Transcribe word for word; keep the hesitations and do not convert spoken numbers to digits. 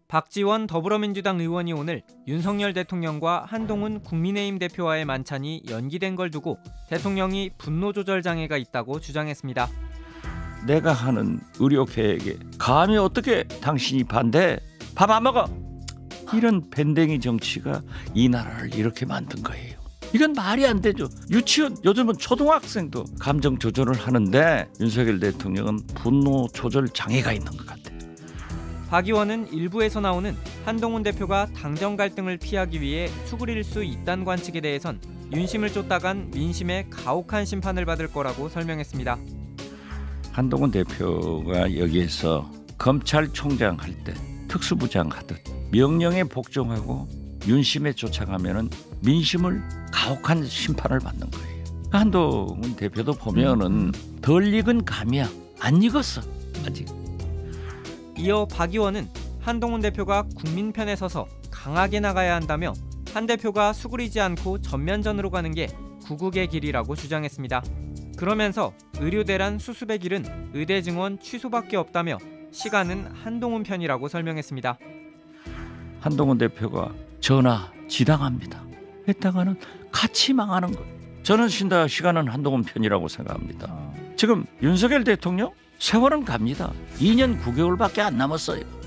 박지원 더불어민주당 의원이 오늘 윤석열 대통령과 한동훈 국민의힘 대표와의 만찬이 연기된 걸 두고 대통령이 분노 조절 장애가 있다고 주장했습니다. 내가 하는 의료 계획에 감히 어떻게 당신이 반대? 밥 안 먹어! 이런 밴댕이 정치가 이 나라를 이렇게 만든 거예요. 이건 말이 안 되죠. 유치원, 요즘은 초등학생도 감정 조절을 하는데 윤석열 대통령은 분노 조절 장애가 있는 것 같아요. 박 의원은 일부에서 나오는 한동훈 대표가 당정 갈등을 피하기 위해 수그릴 수 있다는 관측에 대해선 윤심을 쫓다간 민심의 가혹한 심판을 받을 거라고 설명했습니다. 한동훈 대표가 여기에서 검찰총장 할 때 특수부장 하듯 명령에 복종하고 윤심에 쫓아가면은 민심을 가혹한 심판을 받는 거예요. 한동훈 대표도 보면은 덜 익은 감이야. 안 익었어 아직. 이어 박 의원은 한동훈 대표가 국민 편에 서서 강하게 나가야 한다며 한 대표가 수그리지 않고 전면전으로 가는 게 구국의 길이라고 주장했습니다. 그러면서 의료대란 수습의 길은 의대 증원 취소밖에 없다며 시간은 한동훈 편이라고 설명했습니다. 한동훈 대표가 전하 지당합니다 했다가는 같이 망하는 거예요. 저는 신다 시간은 한동훈 편이라고 생각합니다. 지금 윤석열 대통령 세월은 갑니다. 이 년 구 개월밖에 안 남았어요.